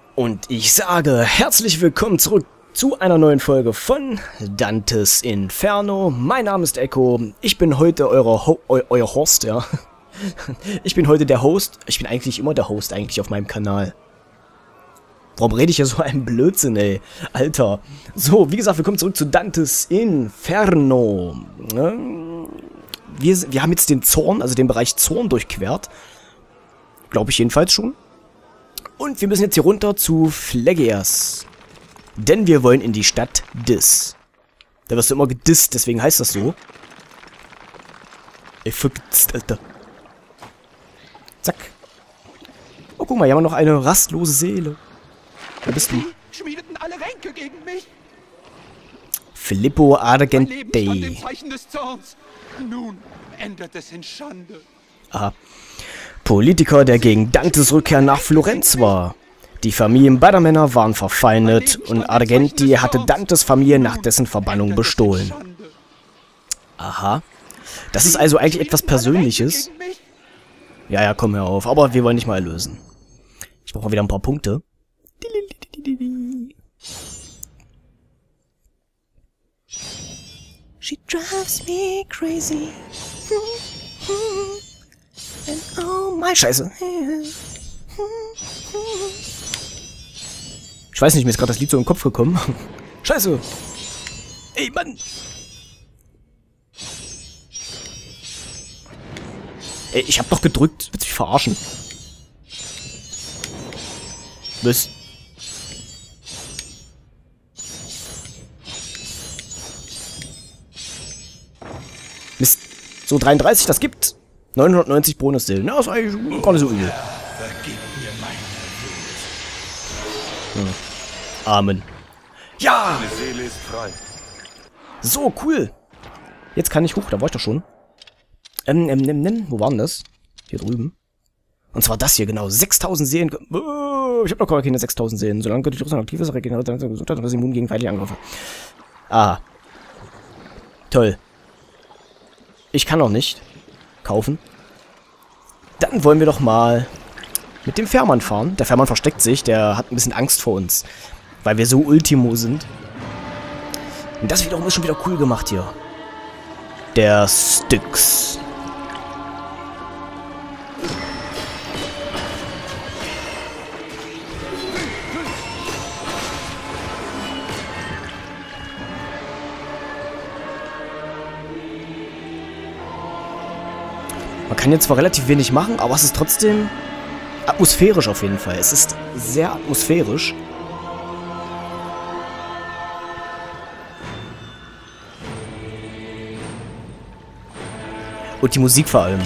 Und ich sage herzlich willkommen zurück zu einer neuen Folge von Dantes Inferno. Mein Name ist Echo. Ich bin heute euer Host, ja. Ich bin heute der Host. Ich bin eigentlich immer der Host eigentlich auf meinem Kanal. Warum rede ich ja so einen Blödsinn, ey? Alter. So, wie gesagt, willkommen zurück zu Dantes Inferno. Wir haben jetzt den Zorn, also den Bereich Zorn durchquert. Glaube ich jedenfalls schon. Und wir müssen jetzt hier runter zu Phlegeas. Denn wir wollen in die Stadt Dis. Da wirst du immer gedisst, deswegen heißt das so. Ey, vergisst, Alter. Zack. Oh, guck mal, hier haben wir noch eine rastlose Seele. Wer bist du? Schmiedeten alle Ränke gegen mich. Filippo Mein Leben stand Argentei. im Zeichen des Zorns. Nun endet es in Schande. Aha. Politiker, der gegen Dantes Rückkehr nach Florenz war. Die Familien beider Männer waren verfeindet und Argentei hatte Dantes Familie nach dessen Verbannung bestohlen. Aha. Das ist also eigentlich etwas Persönliches. Ja, ja, komm, hör auf. Aber wir wollen nicht mal erlösen. Ich brauche wieder ein paar Punkte. She drives me crazy. And oh my Scheiße. Ich weiß nicht, mir ist gerade das Lied so im Kopf gekommen. Scheiße. Ey, Mann. Ey, ich hab doch gedrückt. Willst du mich verarschen? Was? Mist. So, 33, das gibt 990 Bonusseelen. Ja, ist eigentlich gar nicht so übel. Amen. Ja! Meine Seele ist frei. So, cool. Jetzt kann ich hoch, da war ich doch schon. Wo war denn das? Hier drüben. Und zwar das hier, genau. 6000 Seelen. Oh, ich habe noch gar keine 6000 Seelen. Solange die Rüstung aktiv ist, regeneriert deine Gesundheit und das immun gegen feindliche Angriffe. Ah. Toll. Ich kann noch nicht kaufen. Dann wollen wir doch mal mit dem Fährmann fahren. Der Fährmann versteckt sich, der hat ein bisschen Angst vor uns. Weil wir so Ultimo sind. Und das wiederum ist schon wieder cool gemacht hier. Der Styx. Man kann jetzt zwar relativ wenig machen, aber es ist trotzdem atmosphärisch auf jeden Fall. Es ist sehr atmosphärisch. Und die Musik vor allem.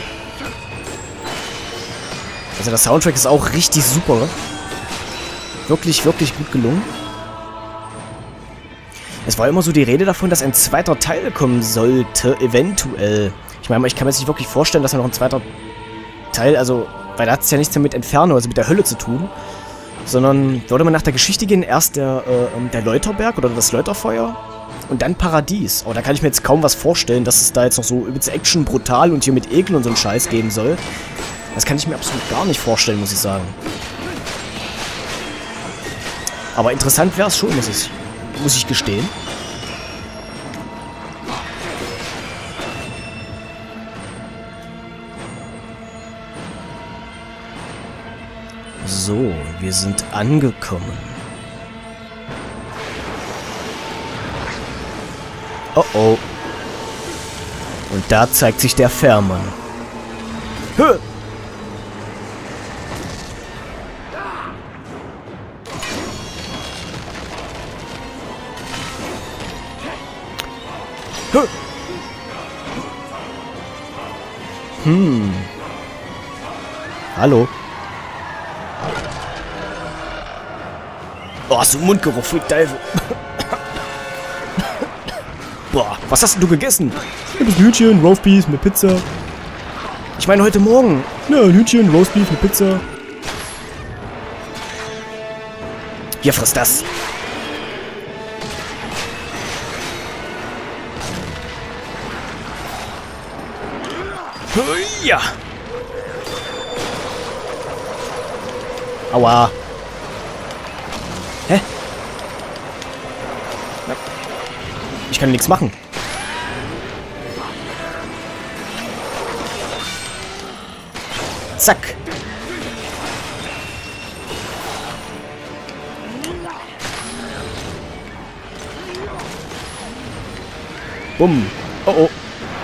Also der Soundtrack ist auch richtig super. Wirklich, wirklich gut gelungen. Es war immer so die Rede davon, dass ein zweiter Teil kommen sollte, eventuell. Ich meine, ich kann mir jetzt nicht wirklich vorstellen, dass da noch ein zweiter Teil, also, weil da hat es ja nichts mehr mit Inferno, also mit der Hölle zu tun, sondern würde man nach der Geschichte gehen, erst der Läuterberg oder das Läuterfeuer und dann Paradies. Aber da kann ich mir jetzt kaum was vorstellen, dass es da jetzt noch so übelst Action, brutal und hier mit Ekel und so einen Scheiß geben soll. Das kann ich mir absolut gar nicht vorstellen, muss ich sagen. Aber interessant wäre es schon, muss ich gestehen. So, wir sind angekommen. Oh oh. Und da zeigt sich der Fährmann. Hö! Hö! Hallo? Oh, hast du Mundgeruch, Freak Teufel. Boah, was hast denn du gegessen? Ein bisschen Hühnchen, Roastbeef mit Pizza. Ich meine heute Morgen. Ja, ein Hühnchen, Roastbeef mit Pizza. Hier, friss das. Ja. Aua. Hä? Na, ich kann nichts machen. Zack. Bumm. Oh oh.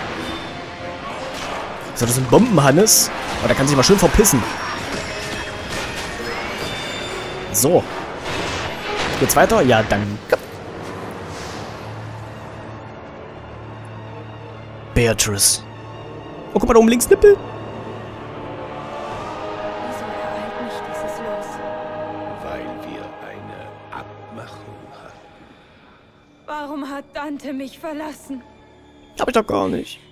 So, das sind Bombenhannes. Oh, der kann sich mal schön verpissen. So. Geht's weiter? Ja, danke. Beatrice. Oh, guck mal, da oben links Nippel. Wieso ereilt mich dieses Los? Weil wir eine Abmachung hatten. Warum hat Dante mich verlassen? Hab ich doch gar nicht.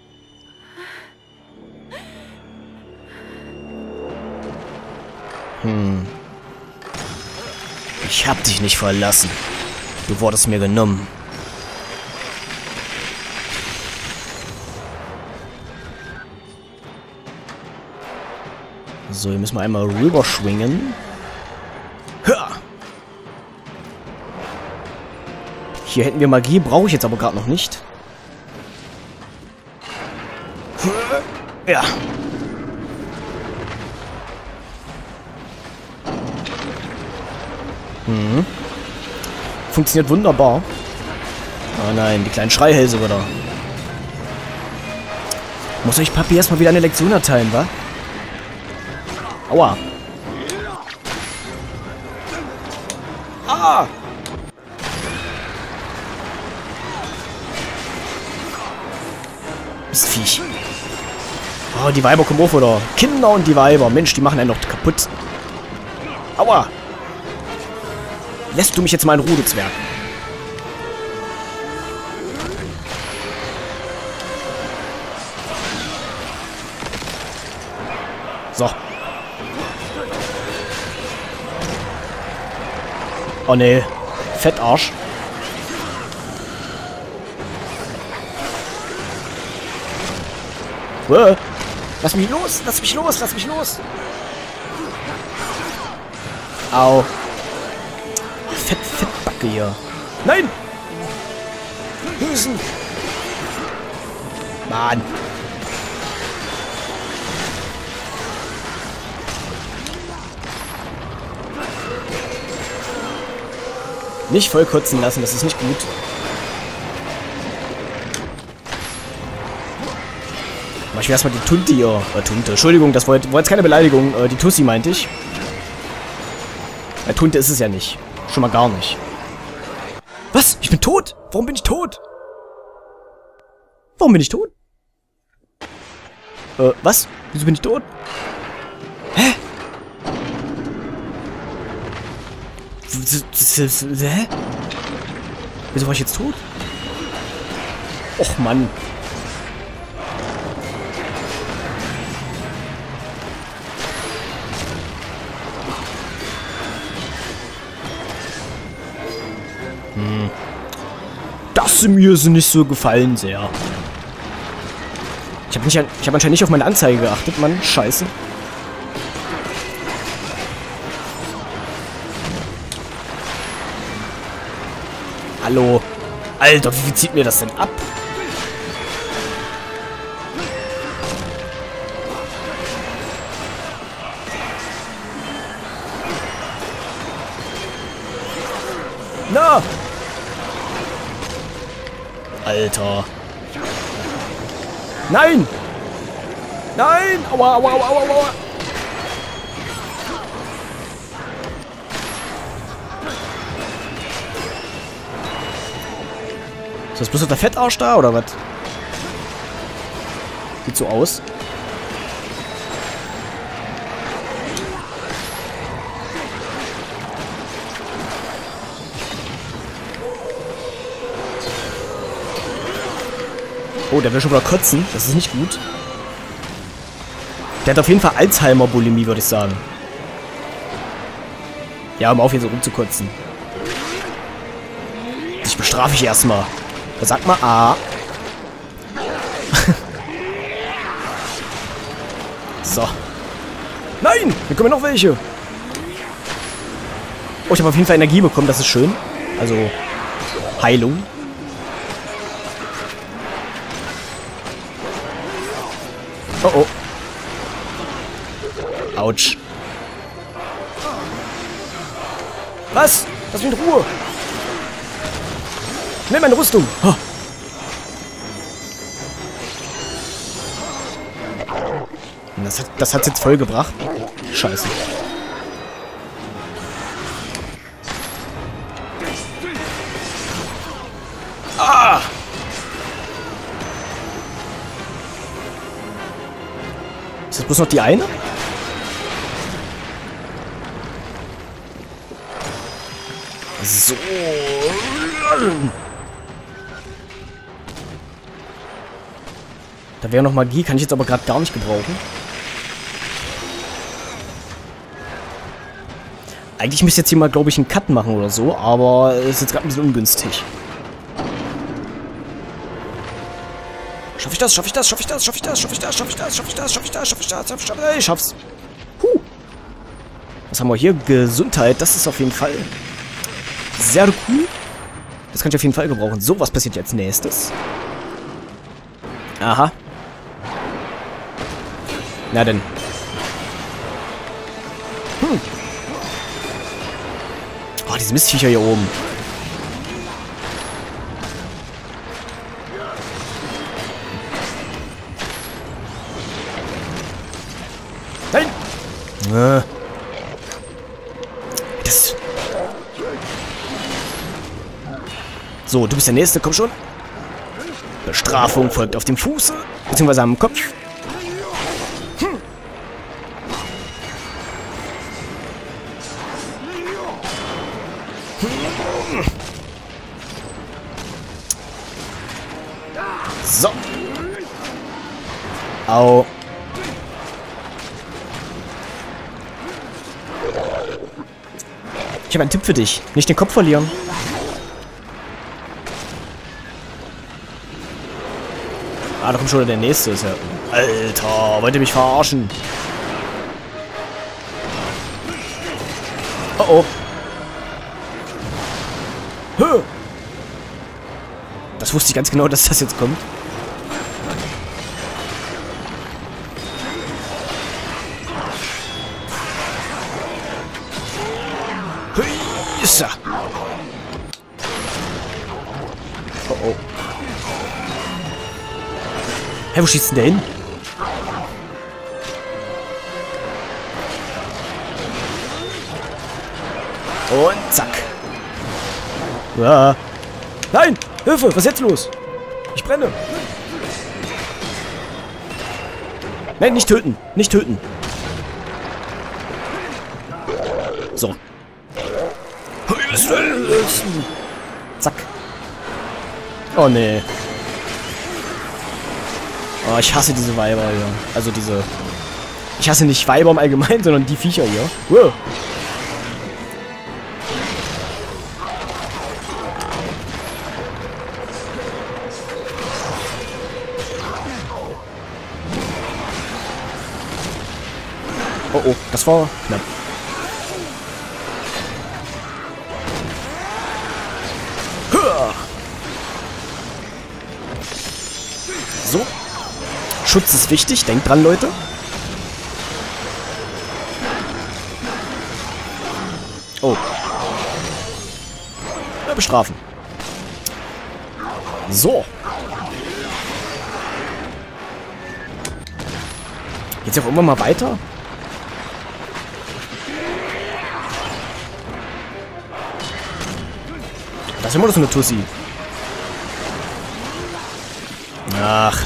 Ich hab dich nicht verlassen. Du wurdest mir genommen. So, hier müssen wir einmal rüberschwingen. Hör! Hier hätten wir Magie, brauche ich jetzt aber gerade noch nicht. Ja. Funktioniert wunderbar. Oh nein, die kleinen Schreihälse wieder. Muss euch Papi erstmal wieder eine Lektion erteilen, wa? Aua. Ah! Das Viech. Oh, die Weiber kommen auf, oder? Kinder und die Weiber. Mensch, die machen einen noch kaputt. Aua! Lässt du mich jetzt mal in Ruhe, du Zwerg? So. Oh ne. Fettarsch. Lass mich los! Lass mich los! Lass mich los! Au. Fettbacke hier. Nein! Hüsen! Mann! Nicht voll kotzen lassen, das ist nicht gut. Aber ich will erstmal die Tunte hier. Tunte. Entschuldigung, das war jetzt keine Beleidigung. Die Tussi meinte ich. Tunte ist es ja nicht. Schon mal gar nicht. Was? Ich bin tot? Warum bin ich tot? Warum bin ich tot? Was? Wieso bin ich tot? Hä? Hä? Wieso war ich jetzt tot? Och, Mann. Das mir ist nicht so gefallen sehr. Ich hab anscheinend nicht auf meine Anzeige geachtet, Mann. Scheiße. Hallo. Alter, wie viel zieht mir das denn ab? Na! Alter. Nein! Nein! Aua, aua, aua, aua, aua. Ist das bloß der Fettarsch da, oder was? Sieht so aus. Oh, der will schon wieder kotzen. Das ist nicht gut. Der hat auf jeden Fall Alzheimer-Bulimie, würde ich sagen. Ja, um auf hier so rumzukotzen. Dich bestrafe ich erstmal. Sag mal A. So. Nein! Hier kommen noch welche. Oh, ich habe auf jeden Fall Energie bekommen, das ist schön. Also, Heilung. Oh, oh. Autsch. Was? Lass mich in Ruhe. Schnell meine Rüstung. Oh. Das hat's jetzt voll gebracht. Scheiße. Ah! Ist das bloß noch die eine? So. Da wäre noch Magie, kann ich jetzt aber gerade gar nicht gebrauchen. Eigentlich müsste ich jetzt hier mal, glaube ich, einen Cut machen oder so, aber es ist jetzt gerade ein bisschen ungünstig. Schaffe ich das? Schaffe ich das? Schaffe ich das? Schaffe ich das? Schaffe ich das? Schaffe ich das? Schaffe ich das? Schaffe ich das? Schaffe ich das? Schaffe ich das? Ich schaff's. Was haben wir hier? Gesundheit. Das ist auf jeden Fall sehr cool. Das kann ich auf jeden Fall gebrauchen. So, was passiert jetzt nächstes? Aha. Na denn. Oh, diese Mistviecher hier oben. Nein! Das. So, du bist der Nächste, komm schon. Bestrafung folgt auf dem Fuße, beziehungsweise am Kopf. So. Au. Ich habe einen Tipp für dich. Nicht den Kopf verlieren. Ah, da kommt schon der Nächste. Ist ja... Alter, wollt ihr mich verarschen? Oh oh. Hö. Das wusste ich ganz genau, dass das jetzt kommt. Hüissa. Oh oh. Hä, wo schießt denn der hin? Und zack. Ja. Nein! Hilfe! Was ist jetzt los? Ich brenne! Nein, nicht töten! Nicht töten! So. Zack. Oh nee. Oh, ich hasse diese Weiber hier. Also diese... Ich hasse nicht Weiber im Allgemeinen, sondern die Viecher hier. Wow. Oh oh, das war knapp. So. Schutz ist wichtig, denkt dran, Leute. Oh. Ja, bestrafen. So. Geht's auch irgendwann mal weiter? Das ist immer noch so eine Tussi. Ach.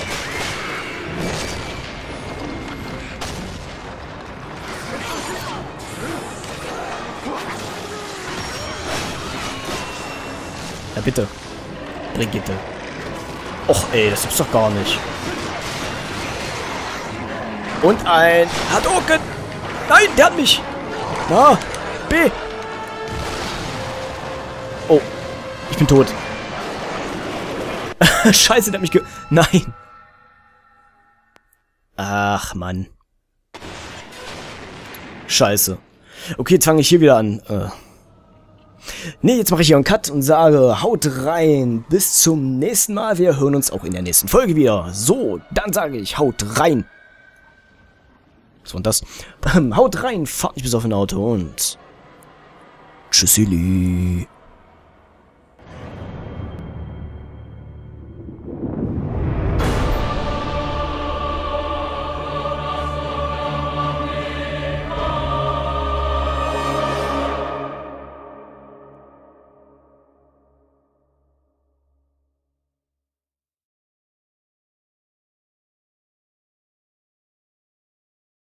Ja, bitte. Brigitte. Och, ey, das gibt's doch gar nicht. Und ein Hadouken. Nein, der hat mich. Na, B. Oh, ich bin tot. Scheiße, der hat mich Nein. Ach, Mann. Scheiße. Okay, jetzt fange ich hier wieder an. Nee, jetzt mache ich hier einen Cut und sage, haut rein. Bis zum nächsten Mal. Wir hören uns auch in der nächsten Folge wieder. So, dann sage ich, haut rein. Was war das? Haut rein, fahrt nicht bis auf ein Auto und... Tschüssili.